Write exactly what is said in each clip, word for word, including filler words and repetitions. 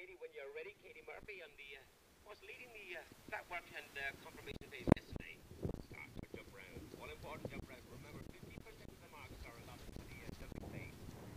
Katie, when you're ready. Katie Murphy on the uh, was leading the uh, flat work and uh, confirmation phase yesterday. Start your jump round. One important jump round. Remember, fifty percent of the marks are allotted to the uh, jumping phase.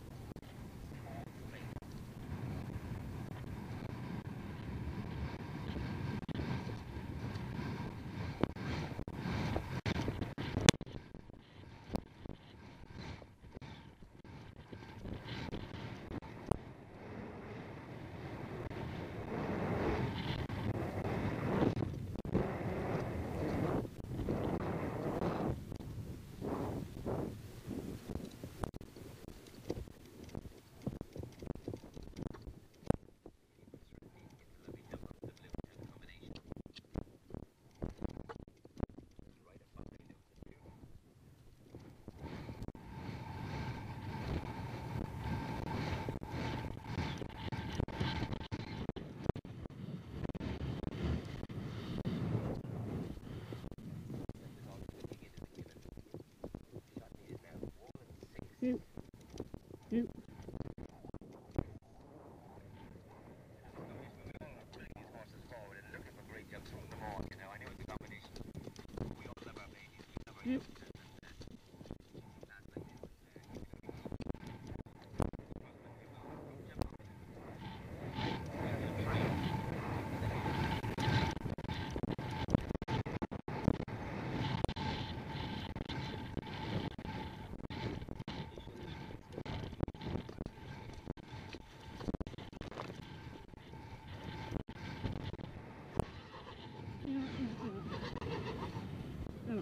Yep. Yep. Yep. Oh.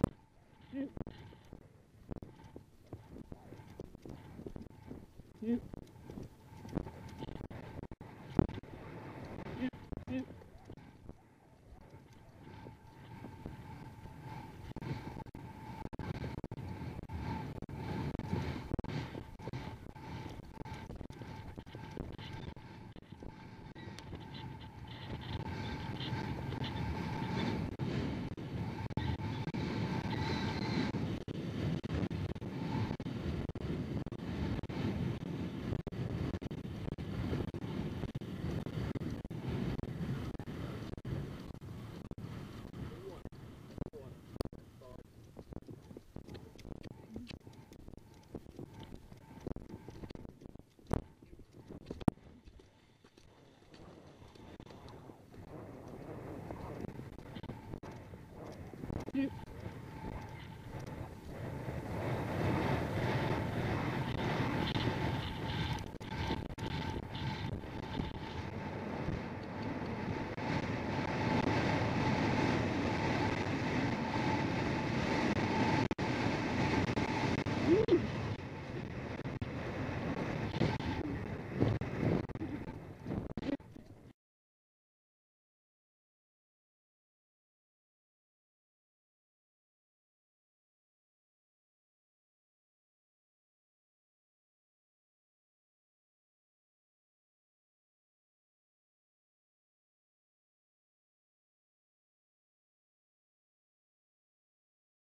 Yep. Yep.